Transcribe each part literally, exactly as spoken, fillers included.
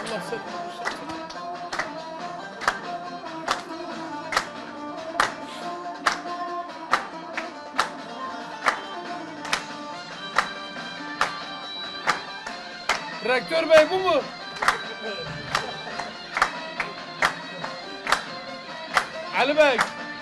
Allah seni bağışlasın. Rektör bey bu mu? Ali Bey.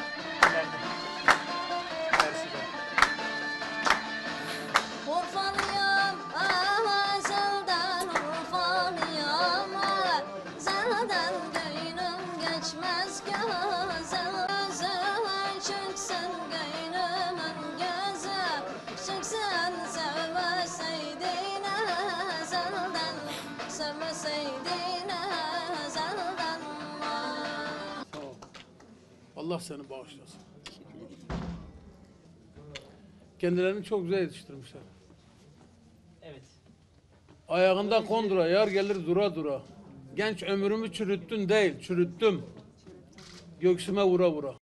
Urfalıyam, ah zelden Urfalıyam, ah zelden göynüm geçmez gözel gözü, çıksın göynümün gözü, çıksın sevmeseydin ezelden, sevmeseydin ezelden. Sağ ol. Allah seni bağışlasın. Kendilerini çok güzel yetiştirmişler. Evet. Ayağında kondura, yar gelir dura dura. Genç ömrümü çürüttün değil, çürüttüm. Göğsüme vura vura.